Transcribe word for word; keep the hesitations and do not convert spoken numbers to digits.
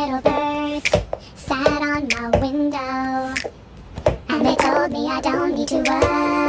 little birds sat on my window, and they told me I don't need to worry.